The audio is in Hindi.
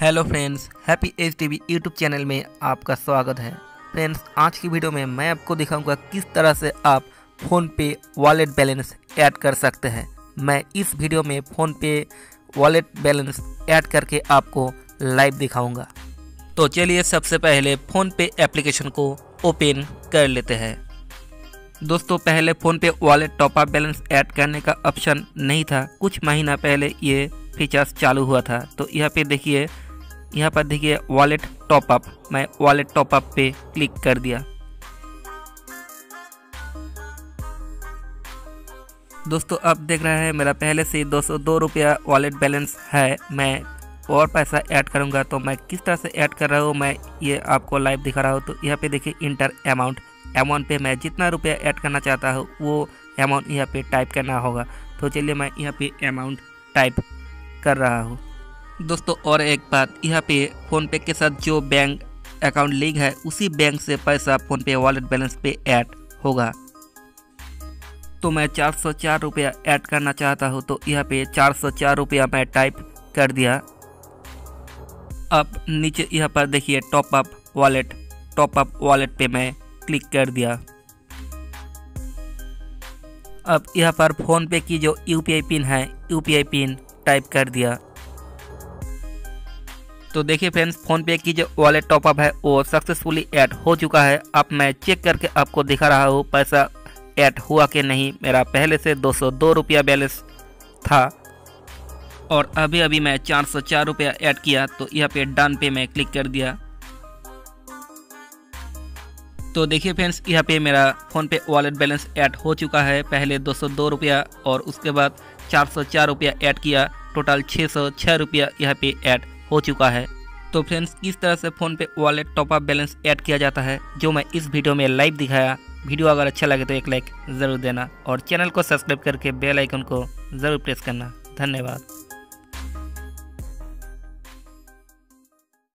Hello friends, happy age TV YouTube channel में आपका स्वागत है। फ्रेंड्स, आज की वीडियो में मैं आपको दिखाऊंगा किस तरह से आप फ़ोन पे वॉलेट बैलेंस ऐड कर सकते हैं। मैं इस वीडियो में फ़ोन पे वॉलेट बैलेंस ऐड करके आपको लाइव दिखाऊंगा। तो चलिए सबसे पहले फ़ोन पे एप्लीकेशन को ओपन कर लेते हैं। दोस्तों, पहले फ़ोन पे वॉलेट टॉपअप बैलेंस ऐड करने का ऑप्शन नहीं था। कुछ महीना पहले ये फीचर्स चालू हुआ था। तो यहाँ पर देखिए वॉलेट टॉपअप। मैं वॉलेट टॉपअप पे क्लिक कर दिया। दोस्तों, अब देख रहे हैं मेरा पहले से 202 रुपया वॉलेट बैलेंस है। मैं और पैसा ऐड करूँगा तो मैं किस तरह से ऐड कर रहा हूँ मैं ये आपको लाइव दिखा रहा हूँ। तो यहाँ पे देखिए इंटर अमाउंट पे मैं जितना रुपया ऐड करना चाहता हूँ वो अमाउंट यहाँ पे टाइप करना होगा। तो चलिए मैं यहाँ पे अमाउंट टाइप कर रहा हूँ। दोस्तों, और एक बात, यहाँ पे फ़ोनपे के साथ जो बैंक अकाउंट लिंक है उसी बैंक से पैसा फ़ोनपे वॉलेट बैलेंस पे ऐड होगा। तो मैं 404 रुपया ऐड करना चाहता हूँ। तो यहाँ पे 404 रुपया मैं टाइप कर दिया। अब नीचे यहाँ पर देखिए टॉपअप वॉलेट पे मैं क्लिक कर दिया। अब यहाँ पर फ़ोनपे की जो यूपीआई पिन है, यूपीआई पिन टाइप कर दिया। तो देखिए फ्रेंड्स, फ़ोनपे की जो वॉलेट टॉपअप है वो सक्सेसफुली ऐड हो चुका है। अब मैं चेक करके आपको दिखा रहा हूँ पैसा ऐड हुआ कि नहीं। मेरा पहले से 202 रुपया बैलेंस था और अभी मैं 404 रुपया ऐड किया। तो यहाँ पे डन पे मैं क्लिक कर दिया। तो देखिए फ्रेंड्स, यहाँ पे मेरा फ़ोनपे वॉलेट बैलेंस ऐड हो चुका है। पहले 202 रुपया और उसके बाद 404 रुपया ऐड किया। टोटल 606 रुपया यहाँ पे ऐड हो चुका है। तो फ्रेंड्स, इस तरह से PhonePe wallet top up balance add किया जाता है, जो मैं इस वीडियो में लाइव दिखाया। वीडियो अगर अच्छा लगे तो एक लाइक ज़रूर देना और चैनल को सब्सक्राइब करके बेल आइकन को ज़रूर प्रेस करना। धन्यवाद।